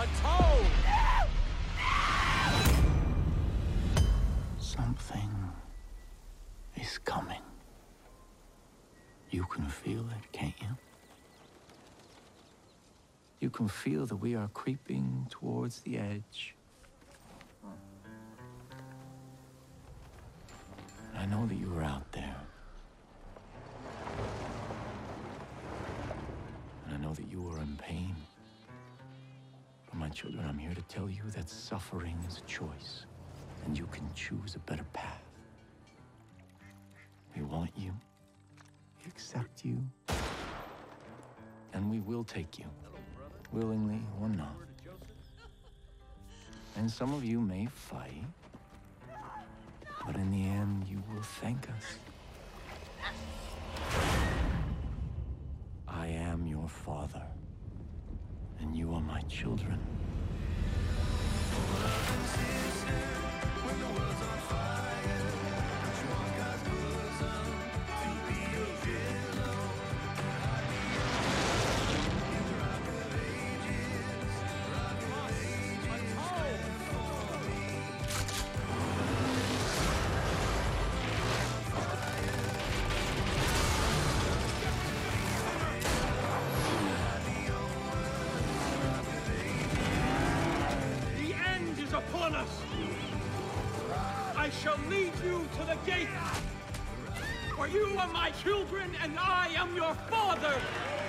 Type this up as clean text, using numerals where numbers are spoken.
Atone! Something is coming. You can feel it, can't you? You can feel that we are creeping towards the edge. I know that you were out there. And I know that you were in pain. But my children, I'm here to tell you that suffering is a choice, and you can choose a better path. We want you, we accept you, and we will take you, willingly or not. And some of you may fight, but in the end, you will thank us. I am your father, and you are my children. Upon us! I shall lead you to the gate! For you are my children, and I am your father!